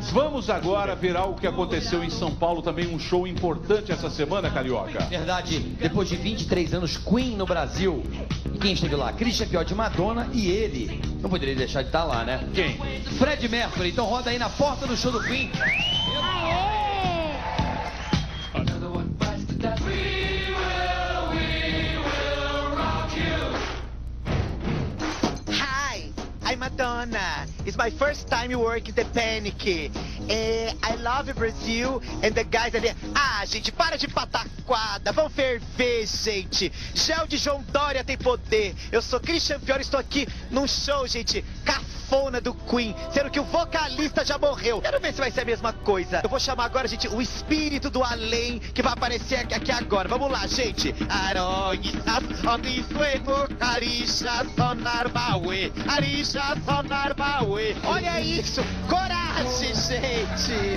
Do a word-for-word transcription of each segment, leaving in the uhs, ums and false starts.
Vamos agora ver algo que aconteceu em São Paulo, também um show importante essa semana, Carioca. Verdade, depois de vinte e três anos, Queen no Brasil. E quem esteve lá? Christian Fiotti, Madonna e ele. Não poderia deixar de estar lá, né? Quem? Fred Mercury. Então roda aí na porta do show do Queen. Hi, Madonna. It's my first time you work in the Panic. Eh, I love Brazil and the guys ali. Ah, gente, para de pataquada. Vão ferver, gente. Gel de João Dória tem poder. Eu sou Christian Fiore, estou aqui num show, gente, cafona do Queen, sendo que o vocalista já morreu. Quero ver se vai ser a mesma coisa. Eu vou chamar agora, gente, o espírito do além que vai aparecer aqui, aqui agora. Vamos lá, gente. Arisha sonar baue. Arisha sonar baue. Olha isso. Coragem, gente.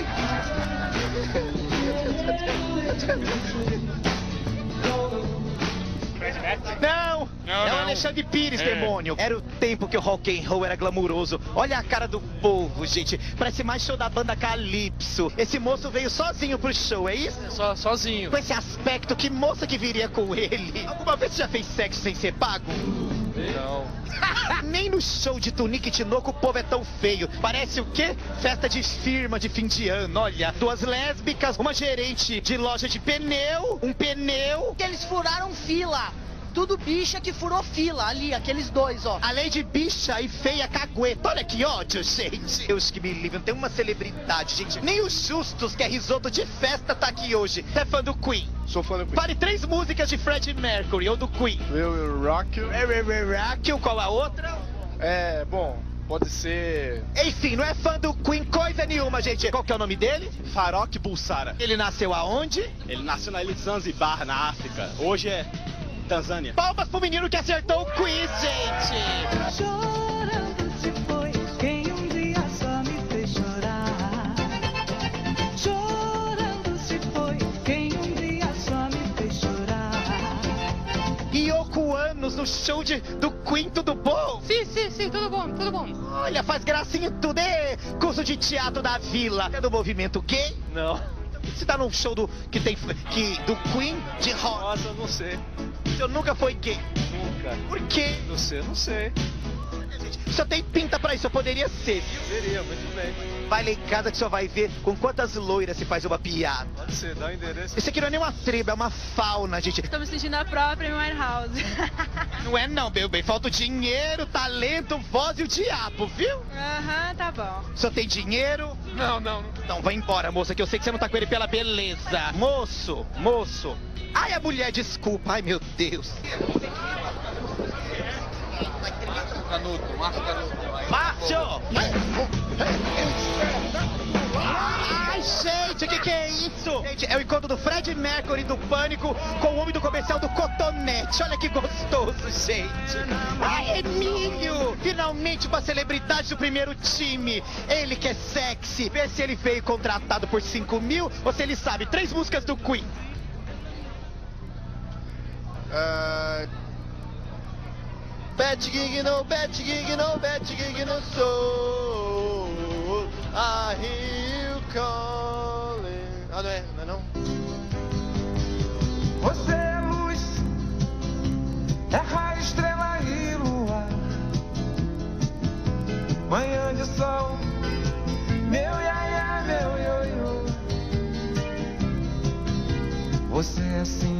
Não, não, é o não. Alexandre Pires, É. demônio. Era o tempo que o rock and roll era glamuroso. Olha a cara do povo, gente. Parece mais show da banda Calypso. Esse moço veio sozinho pro show, é isso? Só, sozinho. Com esse aspecto, que moça que viria com ele? Alguma vez você já fez sexo sem ser pago? Não. Nem no show de Tunique e Tinoco o povo é tão feio. Parece o quê? Festa de firma de fim de ano, olha. Duas lésbicas, uma gerente de loja de pneu, um pneu. Eles furaram fila. Tudo bicha que furou fila ali, aqueles dois, ó. Além de bicha e feia cagueta. Olha que ódio, gente. Deus que me livre, não tem uma celebridade, gente. Nem o Justus, que é risoto de festa, tá aqui hoje. Você é fã do Queen? Sou fã do Queen. Pare três músicas de Freddie Mercury ou do Queen. Eu, eu rock. Rock, qual a outra? É, bom, pode ser... Enfim, não é fã do Queen coisa nenhuma, gente. Qual que é o nome dele? Farok Bulsara. Ele nasceu aonde? Ele nasceu na ilha de Zanzibar, na África. Hoje é Tanzânia. Palmas pro menino que acertou o quiz, gente. Chorando se foi quem um dia só me fez chorar. Chorando se foi quem um dia só me fez chorar. Yoko Anos no show de, do Queen, tudo bom? Sim, sim, sim, tudo bom, tudo bom. Olha, faz gracinha em tudo. É curso de teatro da Vila. É do movimento gay? Não. Você tá num show do, que tem, que, do Queen de rock? Nossa, eu não sei. Você nunca foi gay? Nunca. Por quê? Não sei, não sei. Só tem pinta pra isso, eu poderia ser, viu? Seria, muito bem. Vai lá em casa que só vai ver com quantas loiras se faz uma piada. Pode ser, dá o endereço. Isso aqui não é nem uma tribo, é uma fauna, gente. Estou me sentindo a própria Winehouse. Não é não, meu bem. Falta o dinheiro, talento, voz e o diabo, viu? Aham, tá bom. Só tem dinheiro? Não, não. Não, vai embora, moça, que eu sei que você não tá com ele pela beleza. Moço, moço. Ai, a mulher, desculpa. Ai, meu Deus. Canuto, Márcio Canuto. Márcio! Ai, gente, o que, que é isso? Gente, é o encontro do Fred Mercury do Pânico com o homem do comercial do Cotonete. Olha que gostoso, gente. Ai, Emílio! Finalmente uma celebridade do primeiro time. Ele que é sexy. Vê se ele veio contratado por cinco mil ou se ele sabe três músicas do Queen. Uh... Bad gig, no bad gig, no bad gig, no soul. I hear you calling. Ah, não é? Não é não? Você é luz, é raio, estrela e lua. Manhã de sol, meu iaia, meu ioiô. Você é assim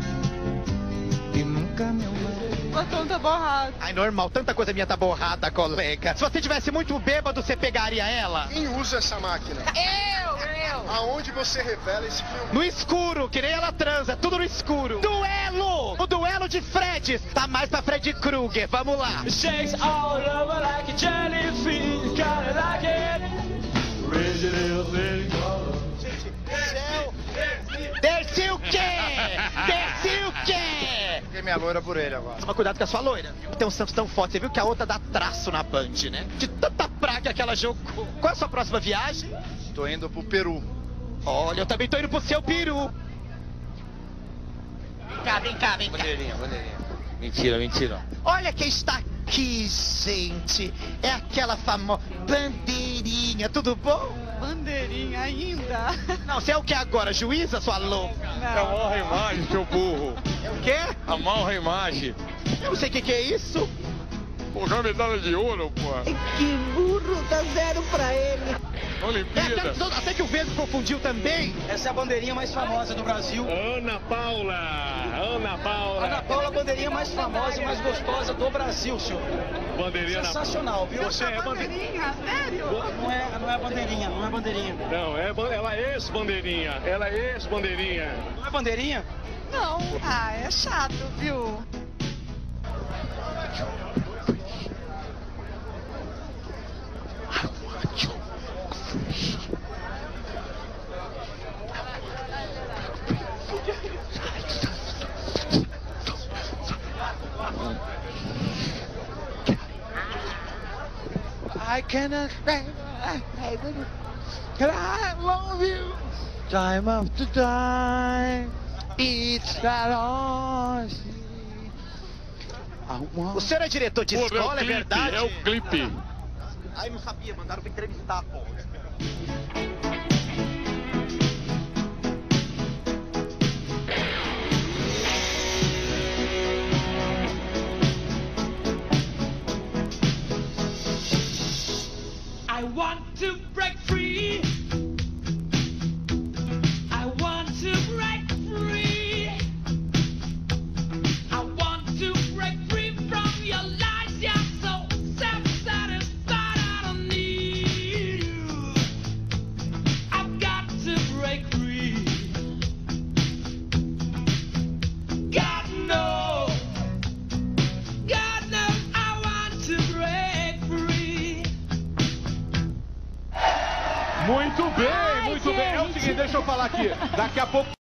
e nunca me amou. O batom tá borrado. Ai, normal, tanta coisa minha tá borrada, colega. Se você tivesse muito bêbado, você pegaria ela? Quem usa essa máquina? Eu, eu. Aonde você revela esse filme? No escuro, que nem ela transa, tudo no escuro. Duelo! O duelo de Freds. Tá mais pra Fred Krueger, vamos lá. Shakes all over like a jellyfish, kinda like it. Céu. Desce o quê? Desce o quê? Peguei minha loira por ele agora. Toma cuidado com a sua loira. Tem um santo tão forte, você viu que a outra dá traço na Band, né? De tanta praga que ela jogou. Qual é a sua próxima viagem? Tô indo pro Peru. Olha, eu também tô indo pro seu peru. Vem cá, vem cá, vem cá. Bandeirinha, bandeirinha. Mentira, mentira. Olha quem está aqui, gente. É aquela famosa bandeirinha. Tudo bom? bandeirinha ainda. Não, você é o que agora? Juíza, sua louca? É a maior imagem, seu burro. É o quê? A maior imagem. Eu não sei o que, que é isso. Pô, já medalha de ouro, pô. Que burro, dá zero pra ele. É, Olimpíada. até, até que o Vesgo confundiu também. Essa é a bandeirinha mais famosa do Brasil. Ana Paula. Ana Paula. Ana Paula, a bandeirinha mais famosa e mais gostosa do Brasil, senhor. Bandeirinha. Sensacional, viu? Você é bandeirinha. Bandeirinha, sério? Não é, não é bandeirinha, não é bandeirinha. Não, é, ba- ela é ex-bandeirinha. Ela é ex-bandeirinha. Não é bandeirinha? Não. Ah, é chato, viu? I cannot stay. I love you. Time after time. It's that all. O senhor é diretor de Pô, escola, é, é o clipe, verdade? é o clipe. Ai, não sabia, mandaram pra entrevistar, pô. I want to break free. I want to break free. I want to break free from your lies. You're so self-satisfied. I don't need you. I've got to break free. God knows. God knows I want to break free. Muito bem, muito bem. É o seguinte, deixa eu falar aqui. Daqui a pouco...